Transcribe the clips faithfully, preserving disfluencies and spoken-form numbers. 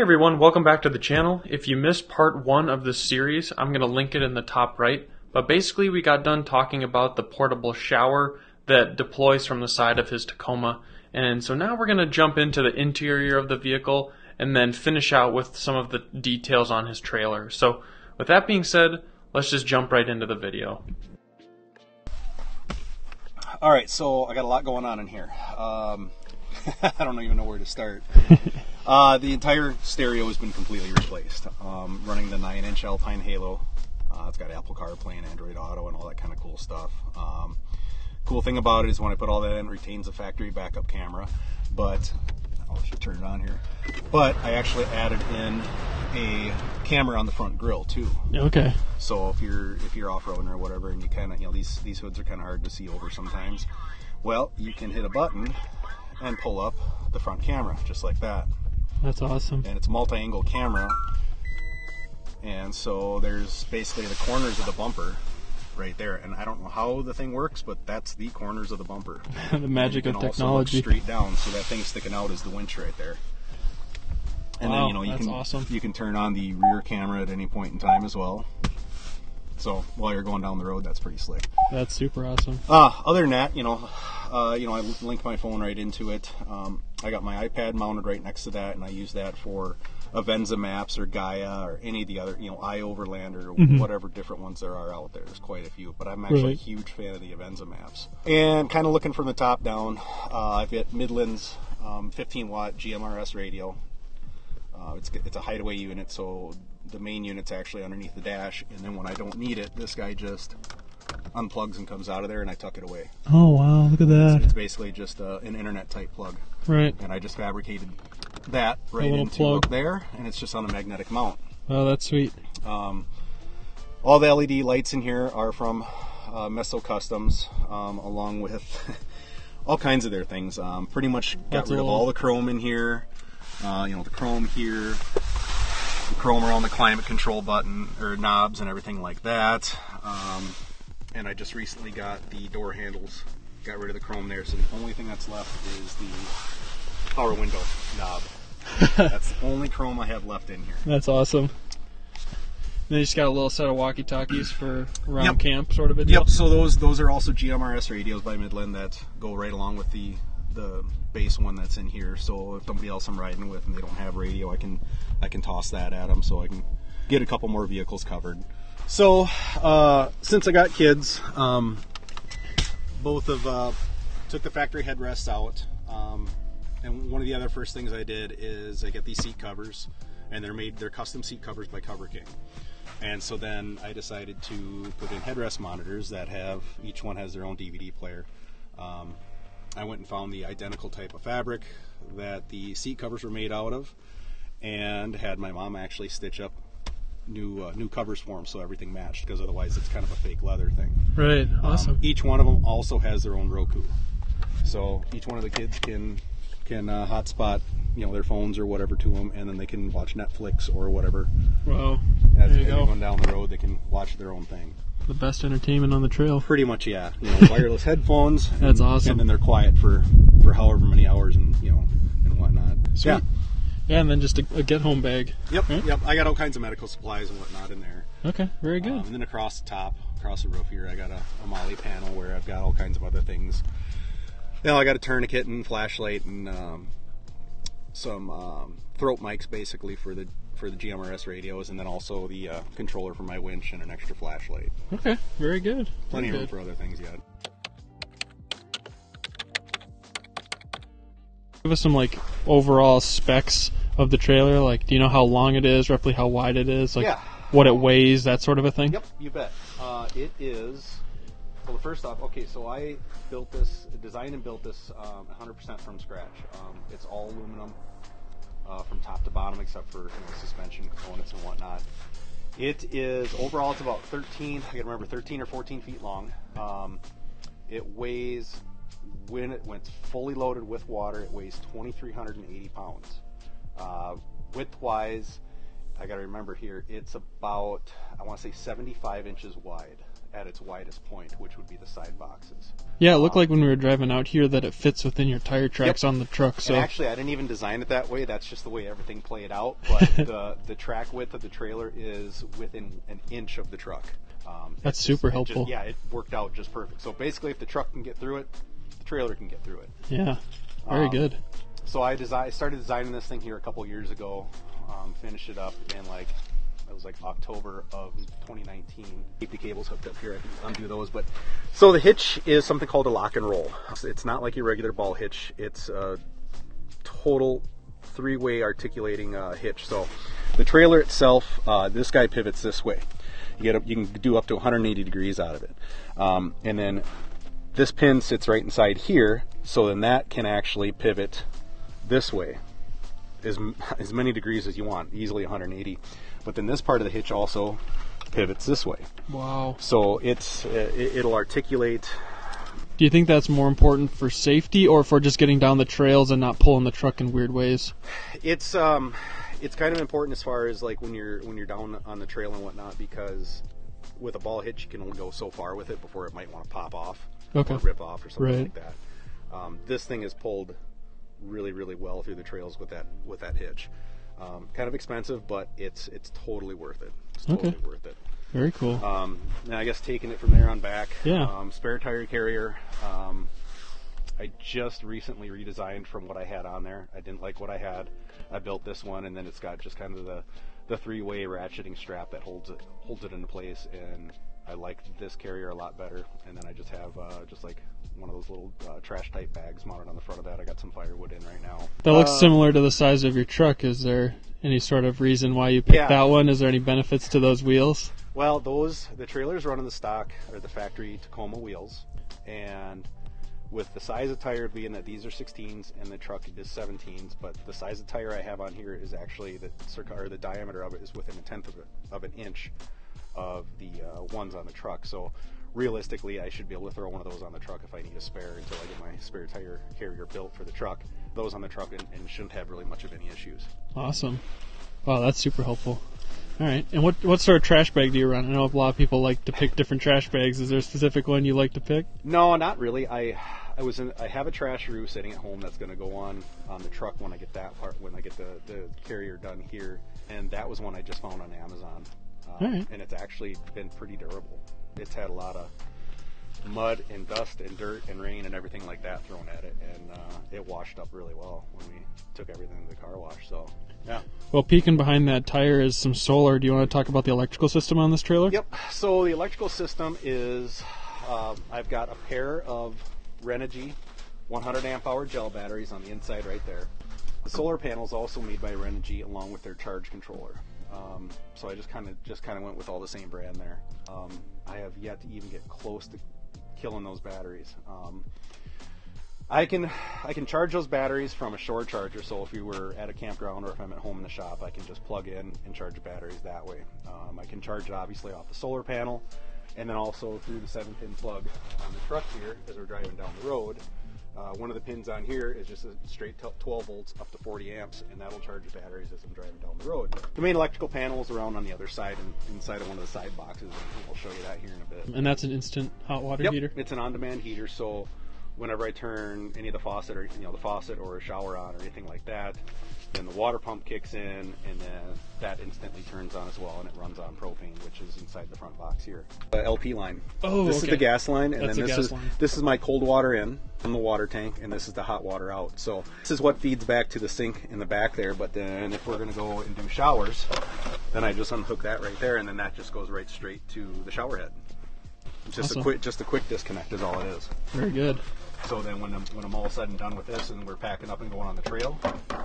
everyone, welcome back to the channel. If you missed part one of this series, I'm going to link it in the top right. But basically we got done talking about the portable shower that deploys from the side of his Tacoma. And so now we're going to jump into the interior of the vehicle and then finish out with some of the details on his trailer. So with that being said, let's just jump right into the video. Alright, so I got a lot going on in here. Um, I don't even know where to start. Uh, the entire stereo has been completely replaced. Um, running the nine inch Alpine Halo. Uh, it's got Apple CarPlay and Android Auto and all that kind of cool stuff. Um, cool thing about it is when I put all that in, it retains a factory backup camera. But, I should turn it on here. But I actually added in a camera on the front grille too. Okay. So if you're if you're off-roading or whatever, and you kind of, you know, these these hoods are kind of hard to see over sometimes. Well, you can hit a button and pull up the front camera just like that. That's awesome. And it's a multi-angle camera, and so there's basically the corners of the bumper right there, and I don't know how the thing works, but that's the corners of the bumper. The magic of technology. Also look straight down, so that thing sticking out is the winch right there. And wow, then you know you that's can awesome. you can turn on the rear camera at any point in time as well. So while you're going down the road, that's pretty slick. That's super awesome. Uh, other than that, you know, uh, you know, I link my phone right into it. Um, I got my iPad mounted right next to that, and I use that for Avenza Maps or Gaia or any of the other, you know, Overland or mm-hmm. whatever different ones there are out there. There's quite a few, but I'm actually right. a huge fan of the Avenza Maps. And kind of looking from the top down, uh, I've got Midland's um, fifteen watt G M R S radio. Uh, it's it's a hideaway unit, so the main unit's actually underneath the dash, and then when I don't need it, this guy just unplugs and comes out of there, and I tuck it away. Oh wow, look at that. It's, it's basically just uh, an internet type plug. Right. And I just fabricated that right into plug. Up there, and it's just on a magnetic mount. Oh, that's sweet. Um, all the L E D lights in here are from uh, Meso Customs, um, along with all kinds of their things. Um, pretty much got that's rid old. of all the chrome in here. Uh, you know, the chrome here, the chrome around the climate control button or knobs and everything like that. Um, and I just recently got the door handles, got rid of the chrome there, so the only thing that's left is the power window knob. That's the only chrome I have left in here. That's awesome. Then you just got a little set of walkie-talkies for around yep. camp, sort of a deal. Yep. So those those are also G M R S radios by Midland that go right along with the the base one that's in here. So if somebody else I'm riding with and they don't have radio, I can I can toss that at them so I can get a couple more vehicles covered. So uh, since I got kids, um, both of uh, took the factory headrests out, um, and one of the other first things I did is I get these seat covers, and they're made they're custom seat covers by Cover King. And so then I decided to put in headrest monitors that have, each one has their own D V D player. Um, I went and found the identical type of fabric that the seat covers were made out of, and had my mom actually stitch up new uh, new covers for them so everything matched, because otherwise it's kind of a fake leather thing. Right, awesome. Um, each one of them also has their own Roku, so each one of the kids can can uh, hotspot, you know, their phones or whatever to them, and then they can watch Netflix or whatever. Wow. As there you they go. going down the road, they can watch their own thing. The best entertainment on the trail. Pretty much, yeah. You know, wireless headphones. And, that's awesome. And then they're quiet for, for however many hours and you know and whatnot. Sweet. Yeah. Yeah, and then just a, a get-home bag. Yep. Right? Yep. I got all kinds of medical supplies and whatnot in there. Okay. Very good. Um, and then across the top, across the roof here, I got a, a Molly panel where I've got all kinds of other things. Now I got a tourniquet and flashlight and um, some um, throat mics basically for the for the G M R S radios, and then also the uh, controller for my winch and an extra flashlight. Okay, very good. Plenty very of room good. for other things yet. Give us some like overall specs of the trailer. Like, do you know how long it is, roughly how wide it is, like yeah. what it weighs, that sort of a thing? Yep, you bet. Uh, it is. Well, first off, okay, so I built this, designed and built this um, one hundred percent from scratch. Um, it's all aluminum. Uh, from top to bottom, except for you know, suspension components and whatnot. It is, overall it's about thirteen, I can remember, thirteen or fourteen feet long. Um, it weighs, when, it, when it's fully loaded with water, it weighs two thousand three hundred eighty pounds. Uh, width-wise, I gotta remember here, it's about, I wanna say seventy-five inches wide at its widest point, which would be the side boxes. Yeah, it looked um, like when we were driving out here that it fits within your tire tracks yep. on the truck. So and actually, I didn't even design it that way. That's just the way everything played out. But the the track width of the trailer is within an inch of the truck. Um, That's just, super it helpful. Just, yeah, it worked out just perfect. So basically, if the truck can get through it, the trailer can get through it. Yeah, very um, good. So I design, started designing this thing here a couple years ago. Um, finished it up in like it was like October of twenty nineteen. Keep the cables hooked up here. I can undo those. But so the hitch is something called a lock and roll. It's not like your regular ball hitch. It's a total three-way articulating uh, hitch. So the trailer itself, uh, this guy pivots this way. You get up, you can do up to one hundred eighty degrees out of it, um, and then this pin sits right inside here. So then that can actually pivot this way, as as many degrees as you want, easily one hundred eighty. But then this part of the hitch also pivots this way. Wow. So it's it, it'll articulate. Do you think that's more important for safety or for just getting down the trails and not pulling the truck in weird ways? It's um, it's kind of important as far as like when you're when you're down on the trail and whatnot, because with a ball hitch you can only go so far with it before it might want to pop off, okay. or rip off or something right. like that. Um, this thing is pulled really really well through the trails with that with that hitch. Um, kind of expensive, but it's it's totally worth it. It's totally okay. worth it. Very cool. Um, and I guess taking it from there on back. Yeah. Um, spare tire carrier. Um, I just recently redesigned from what I had on there. I didn't like what I had. I built this one, and then it's got just kind of the the three-way ratcheting strap that holds it holds it into place, and I like this carrier a lot better. And then I just have uh, just like one of those little uh, trash type bags mounted on the front of that. I got some firewood in right now. That looks uh, similar to the size of your truck. Is there any sort of reason why you picked yeah. that one? Is there any benefits to those wheels? Well, those the trailers run on the stock or the factory Tacoma wheels, and with the size of tire being that these are sixteens and the truck is seventeens, but the size of tire I have on here is actually the circa or the diameter of it is within a tenth of, a, of an inch of the uh, ones on the truck. So realistically, I should be able to throw one of those on the truck if I need a spare until I get my spare tire carrier built for the truck. Those on the truck and, and shouldn't have really much of any issues. Awesome. Wow, that's super helpful. All right. And what what sort of trash bag do you run? I know a lot of people like to pick different trash bags. Is there a specific one you like to pick? No, not really. I I was in, I have a trash roo sitting at home that's going to go on on the truck when I get that part when I get the, the carrier done here, and that was one I just found on Amazon. Um, All right. And it's actually been pretty durable. It's had a lot of mud and dust and dirt and rain and everything like that thrown at it, and uh, it washed up really well when we took everything to the car wash. So yeah. Well, peeking behind that tire is some solar. Do you want to talk about the electrical system on this trailer? Yep. So the electrical system is uh, I've got a pair of Renogy one hundred amp hour gel batteries on the inside right there. The solar panel is also made by Renogy along with their charge controller. Um, so I just kind of just kind of went with all the same brand there. Um, I have yet to even get close to killing those batteries. Um, I can I can charge those batteries from a shore charger. So if you were at a campground or if I'm at home in the shop, I can just plug in and charge batteries that way. Um, I can charge it obviously off the solar panel, and then also through the seven pin plug on the truck here as we're driving down the road. Uh, one of the pins on here is just a straight twelve volts up to forty amps, and that'll charge the batteries as I'm driving down the road. The main electrical panel is around on the other side and inside of one of the side boxes, and I'll show you that here in a bit. And that's an instant hot water yep, heater? It's an on-demand heater, so whenever I turn any of the faucet or you know the faucet or a shower on or anything like that, then the water pump kicks in, and then that instantly turns on as well, and it runs on propane, which is inside the front box here. The L P line. Oh, this okay. is the gas line, and That's then the this gas is line. this is my cold water in from the water tank, and this is the hot water out. So this is what feeds back to the sink in the back there. But then if we're going to go and do showers, then I just unhook that right there, and then that just goes right straight to the shower head. Just Awesome. a quick, just a quick disconnect is all it is. Very good. So then when I'm, when I'm all said and done with this and we're packing up and going on the trail,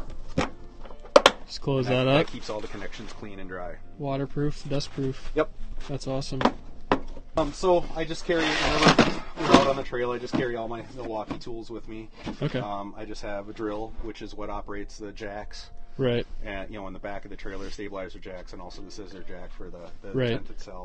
Just close that, that up. that keeps all the connections clean and dry. Waterproof, dustproof. Yep. That's awesome. Um, so I just carry, whenever we're out on the trail, I just carry all my Milwaukee tools with me. Okay. Um, I just have a drill, which is what operates the jacks. Right. And, you know, in the back of the trailer, stabilizer jacks, and also the scissor jack for the, the right. tent itself.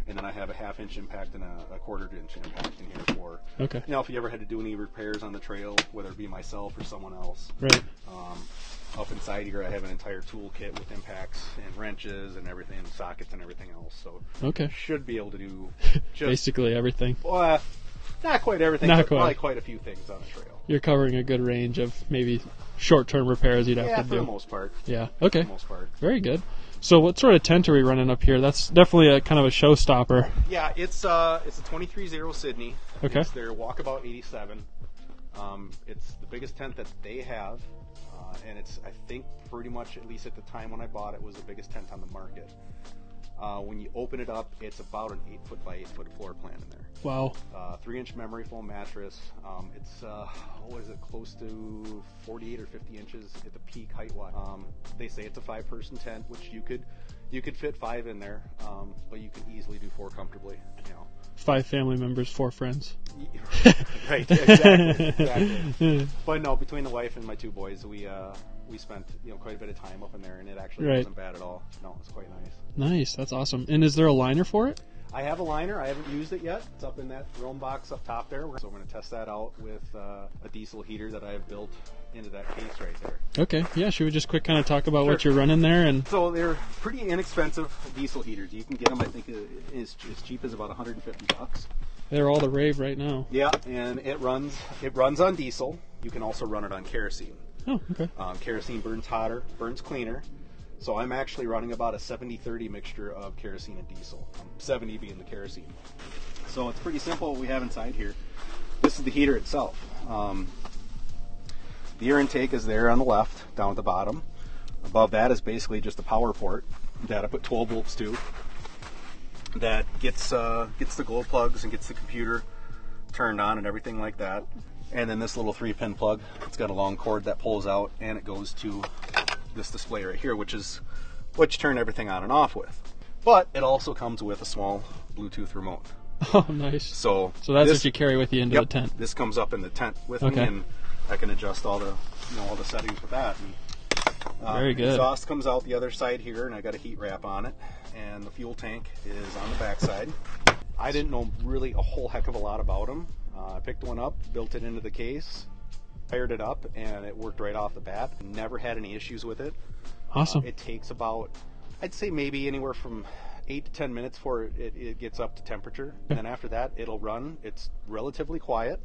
and then I have a half inch impact and a, a quarter inch impact in here for, okay. you know, if you ever had to do any repairs on the trail, whether it be myself or someone else. Right. Um, up inside here, I have an entire toolkit with impacts and wrenches and everything, and sockets and everything else. So okay. should be able to do just, basically everything. Well, uh, not quite everything, not but quite. probably quite a few things on the trail. You're covering a good range of maybe short-term repairs you'd have yeah, to do. do. Yeah, for the most part. Yeah. Okay. For the most part. Very good. So what sort of tent are we running up here? That's definitely a kind of a showstopper. Yeah, it's uh, it's a twenty-three zero Sydney. Okay. It's their Walkabout eighty-seven. Um, it's the biggest tent that they have, uh, and it's, I think, pretty much, at least at the time when I bought it, was the biggest tent on the market. Uh, when you open it up, it's about an eight foot by eight foot floor plan in there. Wow. Uh, three inch memory foam mattress. Um, it's uh, what is it, close to forty-eight or fifty inches at the peak height wise. Um, they say it's a five person tent, which you could you could fit five in there, um, but you could easily do four comfortably. You know. Five family members, four friends. Right, exactly, exactly. But no, between the wife and my two boys, we uh, we spent you know quite a bit of time up in there, and it actually right. wasn't bad at all. No, it's quite nice. Nice, that's awesome. And is there a liner for it? I have a liner. I haven't used it yet. It's up in that roam box up top there. So I'm going to test that out with uh, a diesel heater that I have built into that case right there. Okay, yeah, should we just quick kind of talk about Sure. what you're running there? And so they're pretty inexpensive diesel heaters. You can get them, I think, as, as cheap as about one hundred fifty bucks. They're all the rave right now. Yeah, and it runs it runs on diesel. You can also run it on kerosene. Oh, okay. Um, kerosene burns hotter, burns cleaner. So I'm actually running about a seventy thirty mixture of kerosene and diesel, um, seventy being the kerosene. So it's pretty simple what we have inside here. This is the heater itself. Um, the air intake is there on the left, down at the bottom. Above that is basically just a power port that I put twelve volts to. That gets uh, gets the glow plugs and gets the computer turned on and everything like that. And then this little three pin plug, it's got a long cord that pulls out and it goes to this display right here, which is what you turn everything on and off with. But it also comes with a small Bluetooth remote. Oh, nice. So, so that's this, what you carry with you into yep, the tent. This comes up in the tent with okay. me, and I can adjust all the you know all the settings with that. And, uh, Very good. Exhaust comes out the other side here, and I got a heat wrap on it, and the fuel tank is on the back side. I didn't know really a whole heck of a lot about them. Uh, I picked one up, built it into the case, fired it up, and it worked right off the bat. Never had any issues with it. Awesome. Uh, it takes about, I'd say maybe anywhere from eight to ten minutes before it, it, it gets up to temperature. And then after that, it'll run. It's relatively quiet,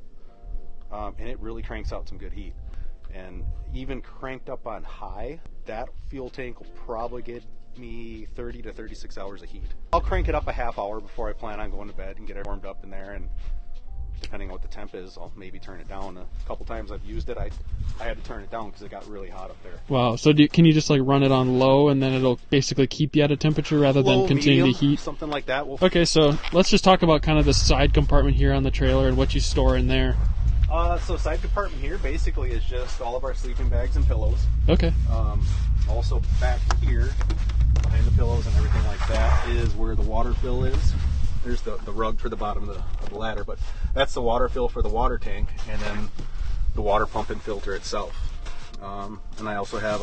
um, and it really cranks out some good heat. And even cranked up on high, that fuel tank will probably get me thirty to thirty-six hours of heat. I'll crank it up a half hour before I plan on going to bed and get it warmed up in there, and depending on what the temp is, I'll maybe turn it down. A couple times I've used it, I I had to turn it down because it got really hot up there. Wow. So do you, can you just like run it on low and then it'll basically keep you at a temperature rather Low, than continue medium, to heat? Something like that. We'll Okay, so let's just talk about kind of the side compartment here on the trailer and what you store in there. Uh, so side compartment here basically is just all of our sleeping bags and pillows. Okay. Um, also back here, behind the pillows and everything like that, is where the water fill is. There's the, the rug for the bottom of the, of the ladder, but that's the water fill for the water tank, and then the water pump and filter itself. Um, and I also have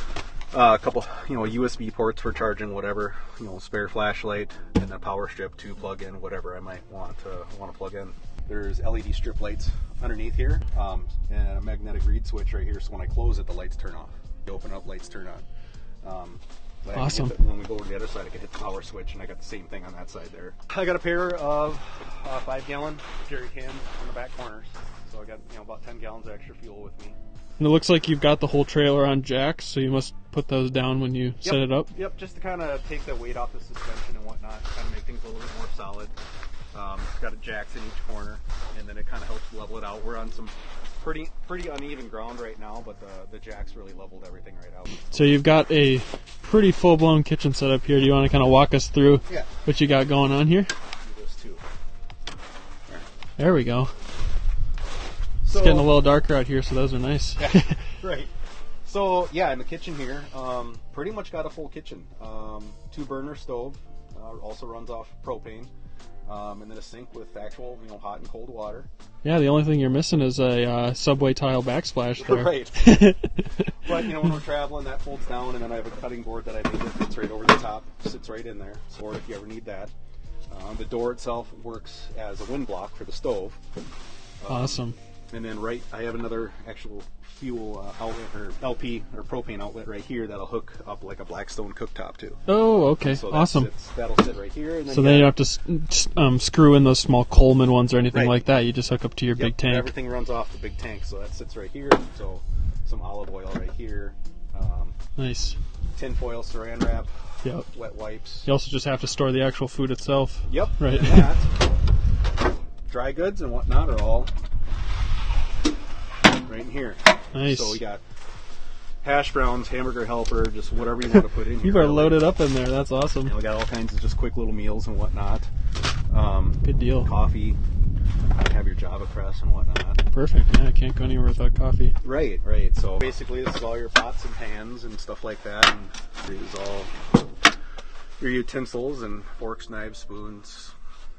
a, uh, a couple, you know, U S B ports for charging whatever, you know, spare flashlight, and a power strip to plug in whatever I might want to want to plug in. There's L E D strip lights underneath here, um, and a magnetic reed switch right here, so when I close it, the lights turn off. You open up, lights turn on. Um, Awesome. The, when we go to the other side, I can hit the power switch, and I got the same thing on that side there. I got a pair of uh, five-gallon jerry cans on the back corners, so I got you know about ten gallons of extra fuel with me. And it looks like you've got the whole trailer on jacks, so you must put those down when you Yep. set it up. Yep, just to kind of take the weight off the suspension and whatnot, kind of make things a little bit more solid. Um, it's got a jacks in each corner, and then it kind of helps level it out. We're on some pretty pretty uneven ground right now, but the, the jacks really leveled everything right out. So you've got a pretty full-blown kitchen set up here. Do you want to kind of walk us through Yeah. what you got going on here? Do this too. There. There we go. So, It's getting a little darker out here, so those are nice. Yeah, right. So yeah, in the kitchen here, um, pretty much got a full kitchen. Um, two burner stove, uh, also runs off propane. Um, and then a sink with actual, you know, hot and cold water. Yeah, the only thing you're missing is a uh, subway tile backsplash there. Right. But, you know, when we're traveling, that folds down, and then I have a cutting board that I made that fits right over the top, sits right in there, or if you ever need that. Uh, the door itself works as a wind block for the stove. Um, Awesome. And then right, I have another actual fuel uh, outlet or L P or propane outlet right here that'll hook up like a Blackstone cooktop too. Oh, okay. So that Awesome. Sits, that'll sit right here. And then so you then you got- don't have to s- um, screw in those small Coleman ones or anything Right. like that. You just hook up to your Yep, big tank. Everything runs off the big tank, so that sits right here. So some olive oil right here, um, Nice. tin foil, saran wrap, Yep. wet wipes. You also just have to store the actual food itself. Yep. Right. And that, dry goods and whatnot are all right in here. Nice. So we got hash browns, hamburger helper, just whatever you want to put in here. You are loaded up in there. That's awesome. And we got all kinds of just quick little meals and whatnot. Um, Good deal. Coffee. Have your Java press and whatnot. Perfect. Yeah, I can't go anywhere without coffee. Right, right. So basically, this is all your pots and pans and stuff like that. And this is all your utensils and forks, knives, spoons,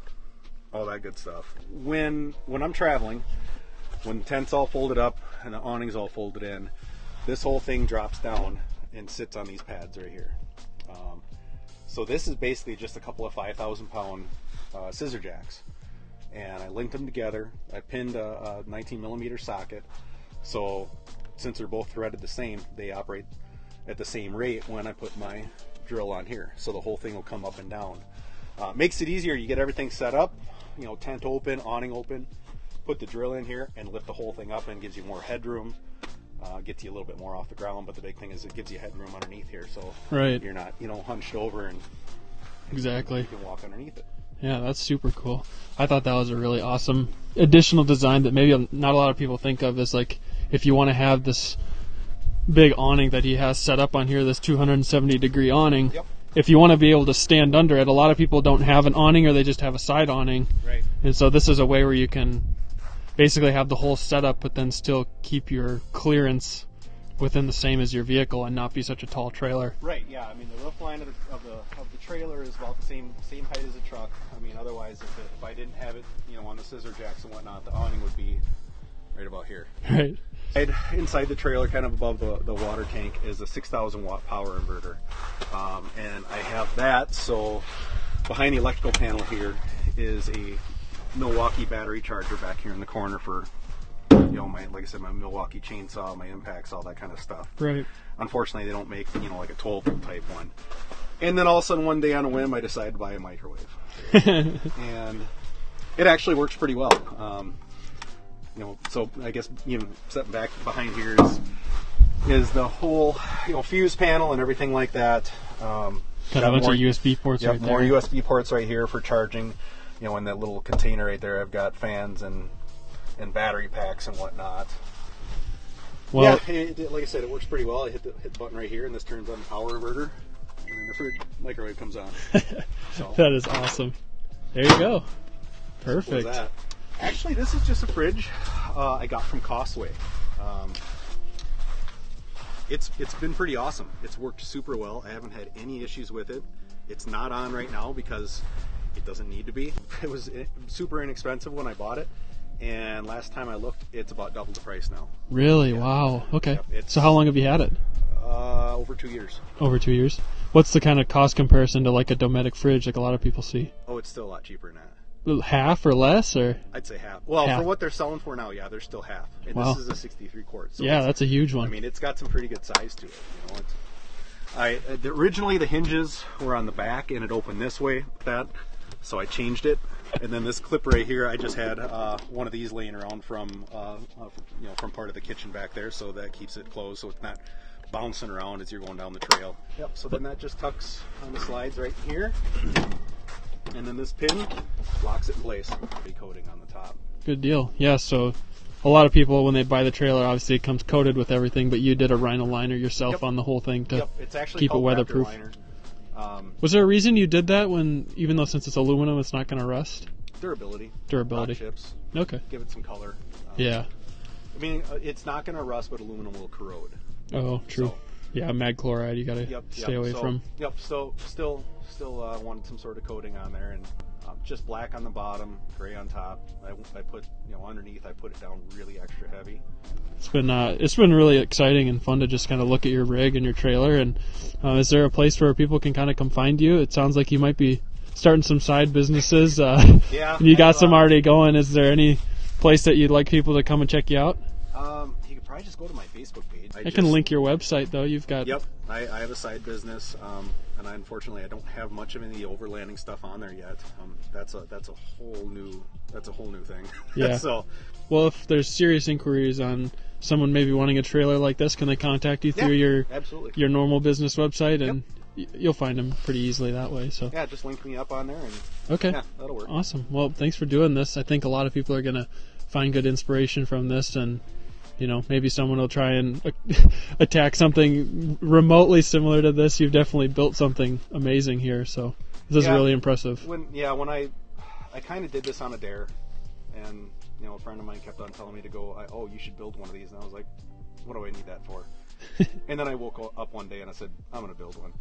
all that good stuff. When when I'm traveling, when the tent's all folded up and the awning's all folded in, this whole thing drops down and sits on these pads right here. Um, so this is basically just a couple of five thousand pound uh, scissor jacks. And I linked them together. I pinned a, a nineteen millimeter socket. So since they're both threaded the same, they operate at the same rate when I put my drill on here. So the whole thing will come up and down. Uh, makes it easier. You get everything set up, you know, tent open, awning open, put the drill in here and lift the whole thing up and gives you more headroom. Uh, gets you a little bit more off the ground, but the big thing is it gives you headroom underneath here. So Right. you're not, you know, hunched over and Exactly. you can walk underneath it. Yeah, that's super cool. I thought that was a really awesome additional design that maybe not a lot of people think of as like if you want to have this big awning that he has set up on here, this two hundred seventy degree awning. Yep. If you want to be able to stand under it, a lot of people don't have an awning or they just have a side awning. Right. And so this is a way where you can basically have the whole setup but then still keep your clearance within the same as your vehicle and not be such a tall trailer. Right. Yeah. I mean, the roof line of the of the, of the trailer is about the same same height as a truck. I mean, otherwise, if, it, if I didn't have it, you know, on the scissor jacks and whatnot, the awning would be right about here. Right. Inside, inside the trailer, kind of above the, the water tank, is a six thousand watt power inverter, um, and I have that. So behind the electrical panel here is a Milwaukee battery charger back here in the corner for, you know, my, like I said, my Milwaukee chainsaw, my impacts, all that kind of stuff. Right. Unfortunately, they don't make, you know, like a twelve volt type one. And then all of a sudden, one day on a whim, I decided to buy a microwave. And it actually works pretty well. Um, you know, so I guess, you know, sitting back behind here is is the whole, you know, fuse panel and everything like that. Um, Got a bunch of U S B ports yep, right there. more U S B ports right here for charging. You know, in that little container right there, I've got fans and and battery packs and whatnot. Well, yeah, it, it, like I said, it works pretty well. I hit the, hit the button right here, and this turns on the power inverter, and then the fridge microwave comes on. So, that is awesome. There you go. Perfect. what was that? Actually, this is just a fridge uh, I got from Costway. Um, it's it's been pretty awesome. It's worked super well. I haven't had any issues with it. It's not on right now because it doesn't need to be. It was super inexpensive when I bought it. And last time I looked, it's about double the price now. Really? Yeah. Wow. Okay. Yep, it's- so how long have you had it? Uh, over two years. Over two years. What's the kind of cost comparison to like a Dometic fridge like a lot of people see? Oh, it's still a lot cheaper than that. Half or less or? I'd say half. Well, Half. for what they're selling for now, yeah, they're still half. And Wow. this is a sixty-three quart. So Yeah, it's- that's a huge one. I mean, it's got some pretty good size to it. You know, it's, I uh, the, originally the hinges were on the back and it opened this way. That, so I changed it. And then this clip right here, I just had uh, one of these laying around from, uh, uh, from, you know, from part of the kitchen back there, so that keeps it closed, so it's not bouncing around as you're going down the trail. Yep. So then that just tucks on the slides right here, and then this pin locks it in place. Coating on the top. Good deal. Yeah, so a lot of people, when they buy the trailer, obviously it comes coated with everything, but you did a Rhino liner yourself Yep. on the whole thing to Yep. It's actually keep it called weatherproof. Raptor liner. Um, Was there a reason you did that when, even though since it's aluminum, it's not going to rust? durability. Durability. Rock chips. Okay. Give it some color. Um, Yeah. I mean, uh, it's not going to rust, but aluminum will corrode. Oh, true. So- Yeah, mag chloride you got to Yep. stay yep. away so, from. Yep. So still, still uh, wanted some sort of coating on there, and um, just black on the bottom, gray on top. I, I put, you know, underneath. I put it down really extra heavy. It's been uh, it's been really exciting and fun to just kind of look at your rig and your trailer. And uh, is there a place where people can kind of come find you? It sounds like you might be starting some side businesses. Uh, yeah. You got have, some uh, already going. Is there any place that you'd like people to come and check you out? Um, you could probably just go to my Facebook page. I, I just, can link your website though. You've got. Yep, I, I have a side business, um, and I, unfortunately I don't have much of any overlanding stuff on there yet. Um, that's a that's a whole new that's a whole new thing. Yeah. So, well, if there's serious inquiries on someone maybe wanting a trailer like this, can they contact you through yeah, your absolutely. your normal business website, and yep. y- you'll find them pretty easily that way. So yeah, just link me up on there, and okay, yeah, that'll work. Awesome. Well, thanks for doing this. I think a lot of people are gonna find good inspiration from this, and you know, maybe someone will try and attack something remotely similar to this. You've definitely built something amazing here, so this yeah, is really impressive. When yeah, when I I kind of did this on a dare, and you know, a friend of mine kept on telling me to go, I, oh, you should build one of these, and I was like, what do I need that for? And then I woke up one day and I said, I'm going to build one.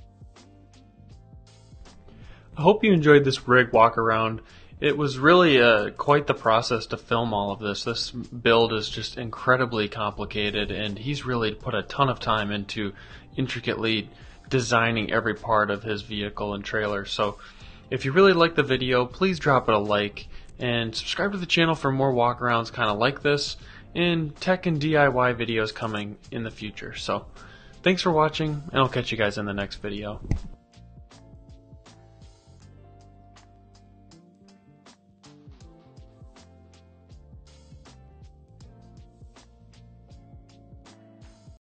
I hope you enjoyed this rig walk around. It was really uh, quite the process to film all of this. This build is just incredibly complicated, and he's really put a ton of time into intricately designing every part of his vehicle and trailer. So if you really like the video, please drop it a like and subscribe to the channel for more walkarounds kind of like this, and tech and D I Y videos coming in the future. So thanks for watching, and I'll catch you guys in the next video.